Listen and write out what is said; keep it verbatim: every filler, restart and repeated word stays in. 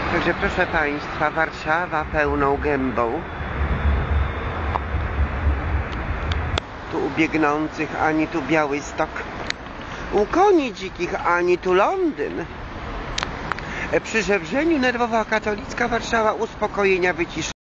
Także proszę Państwa, Warszawa pełną gębą. Tu u biegnących, ani tu Białystok. U koni dzikich, ani tu Londyn. Przy Żewrzeniu nerwowa katolicka Warszawa uspokojenia, wyciszenia.